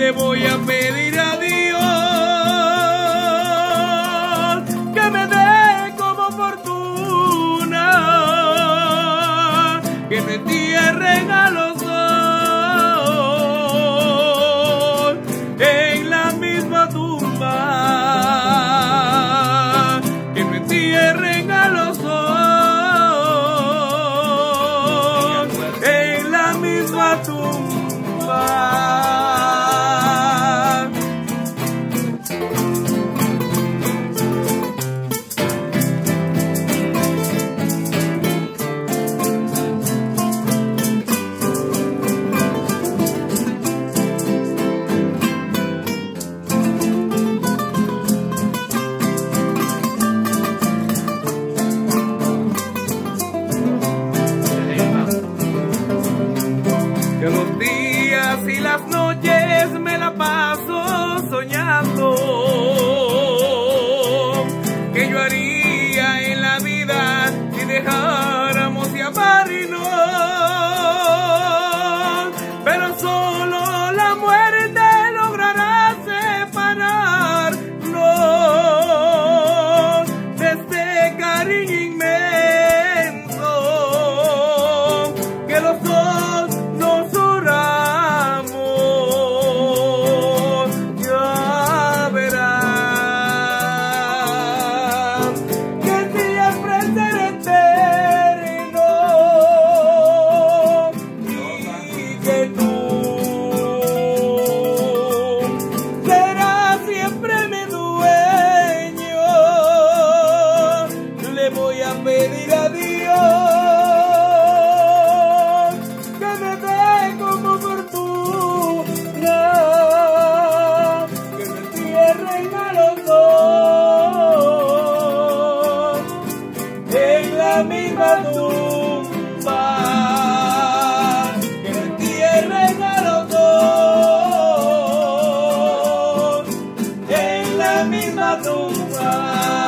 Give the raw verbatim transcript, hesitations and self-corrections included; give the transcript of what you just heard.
le voy a pedir a Dios que me dé como fortuna, que me entierren a los dos en la misma tumba, que me entierren a los dos en la misma tumba. Yo los días y las noches me la paso soñando que yo haría en la vida si dejáramos de amarnos, pero solo la muerte logrará separarnos de este cariño inmenso que los dos nos juramos. Ya verás que siempre seré eterno y que tú serás siempre mi dueño. Le voy a pedir a Dios que me dé como fortuna, que me entierren a los dos en la misma tumba, que me entierren a los dos en la misma tumba.